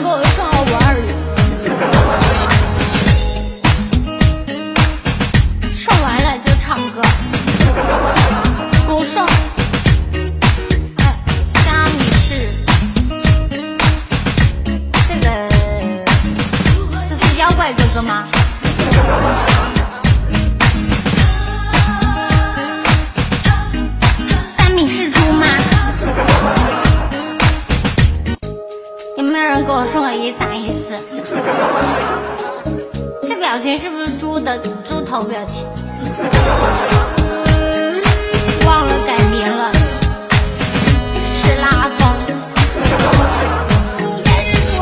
给我送我520，送完了就唱歌，不送。虾米是这是妖怪哥哥吗？虾米是猪吗？有没有人给我送个1314？这表情是不是猪头表情？忘了改名了，是拉风。你才是猪！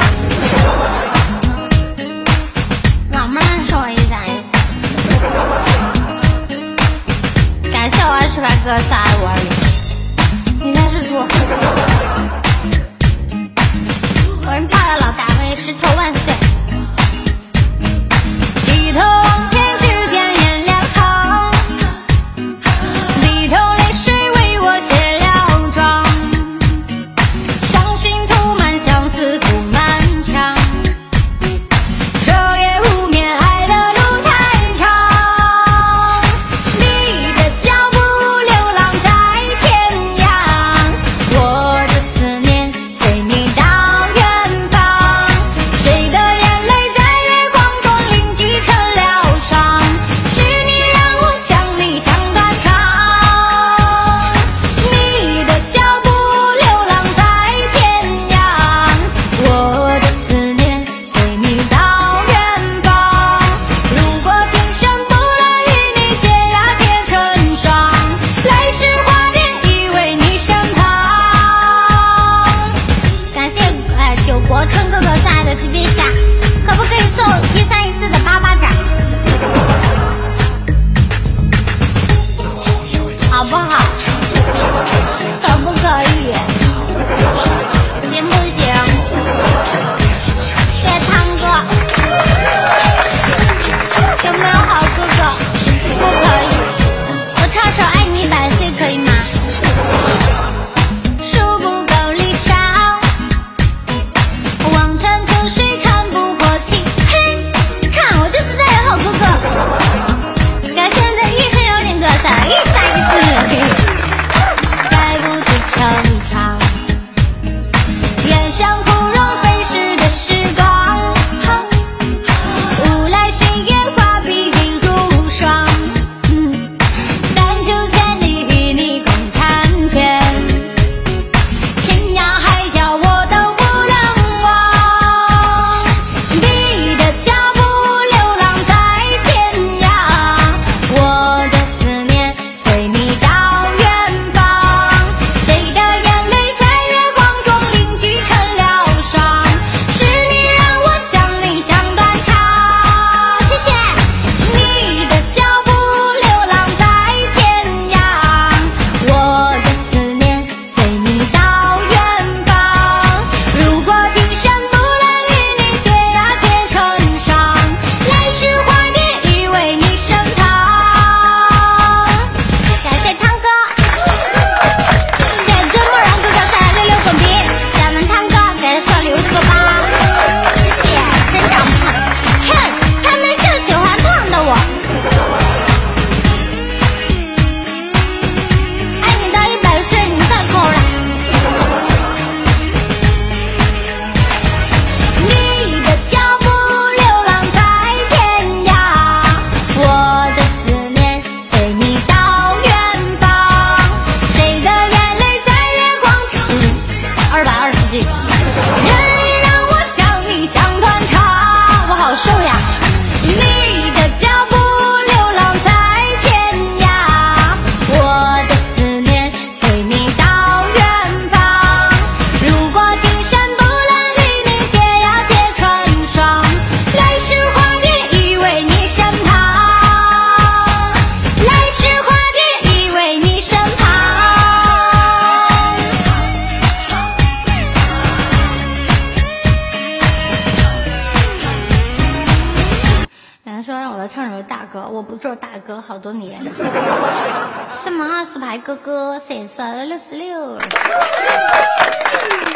老妹儿送我1314，感谢我28哥32520，你才是猪！我人怕了老大威，石头万岁！举头望天，只见颜良好，低头泪水为我卸了妆，伤心涂满相思涂满墙，彻夜无眠爱的路太长，你的脚步流浪在天涯，我的思念随你到远方，谁的眼泪在月光中凝聚成疗伤，是你让我想你想断肠，你的脚步流浪在天涯，我的思念随你到远方，如果今生不能与你结呀结成双，来世化蝶依偎你身旁。感谢九国春哥哥送来的皮皮虾，可不可以送1314的8巴掌？好不好？可不可以？行不行？谢谢汤哥。有没有好哥哥？不可以。我唱首爱你100岁可以吗？数不够离殇，望穿秋水看不破情。嘿，看我就是这样好哥哥。感谢你的一生有点歌声1314，来不及惆怅，远向枯荣飞逝的时光，无来岁月画笔已如霜，但求千里与你共婵娟，天涯海角我都不能忘，你的脚步流浪在天涯，我的思念随你到远方，谁的眼泪在月光中凝聚成疗伤，是你让我想你想断肠，谢谢。你的脚步流浪在天涯，我的思念随你到远方，如果今生不能与你结呀结成双，来世化蝶依偎你身旁。感谢汤哥，谢谢追梦人哥哥送来66滚皮，谢谢我们汤哥给他刷礼物的宝宝，谢谢真长胖，哼，他们就喜欢胖的我。爱你到100岁，你太抠了。你的脚步流浪在天涯，我的思念随你到远方，谁的眼泪在月光220G，人让我想你想断肠，我好瘦呀。你的脚步流浪在天涯，我的思念随你到远方，如果今生不能与你结呀结成双，来世化蝶依偎你身旁，来世化蝶依偎你身旁。有人说让我来唱首大歌，我不做大歌好多年。什么20排哥哥，谁说66？